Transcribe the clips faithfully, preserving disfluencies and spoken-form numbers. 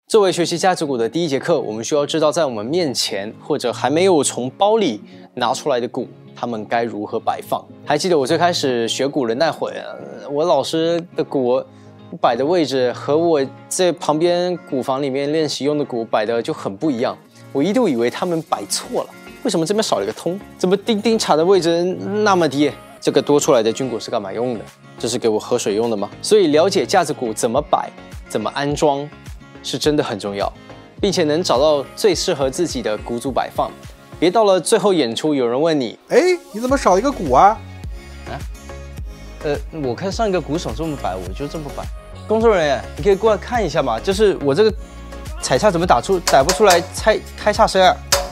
作为学习架子鼓的第一节课，我们需要知道在我们面前或者还没有从包里拿出来的鼓，它们该如何摆放。还记得我最开始学鼓的那会儿，我老师的鼓摆的位置和我在旁边鼓房里面练习用的鼓摆的就很不一样，我一度以为他们摆错了，为什么这边少了一个通？怎么钉钉卡的位置那么低？这个多出来的军鼓是干嘛用的？这是给我喝水用的吗？所以了解架子鼓怎么摆、怎么安装。是真的很重要，并且能找到最适合自己的鼓组摆放，别到了最后演出有人问你， 哎，你怎么少一个鼓啊？ 啊？呃，我看上一个鼓手这么摆，我就这么摆。工作人员，你可以过来看一下吗？就是我这个踩叉怎么打出打不出来开开叉声啊？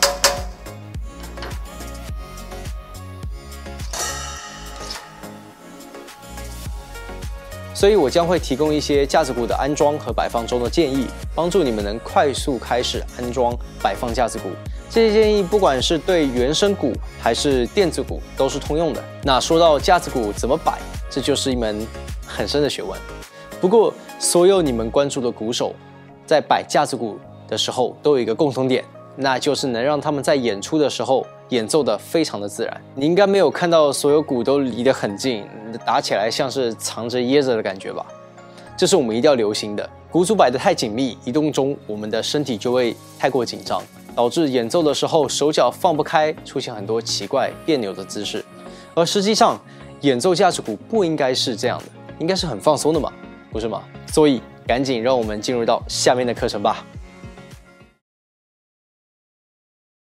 所以我将会提供一些架子鼓的安装和摆放中的建议，帮助你们能快速开始安装摆放架子鼓。这些建议不管是对原声鼓还是电子鼓都是通用的。那说到架子鼓怎么摆，这就是一门很深的学问。不过，所有你们关注的鼓手在摆架子鼓的时候都有一个共同点，那就是能让他们在演出的时候演奏的非常的自然。你应该没有看到所有鼓都离得很近，打起来像是藏着掖着的感觉吧？这是我们一定要留心的。鼓组摆得太紧密，移动中我们的身体就会太过紧张，导致演奏的时候手脚放不开，出现很多奇怪别扭的姿势。而实际上，演奏架子鼓不应该是这样的，应该是很放松的嘛，不是吗？所以赶紧让我们进入到下面的课程吧。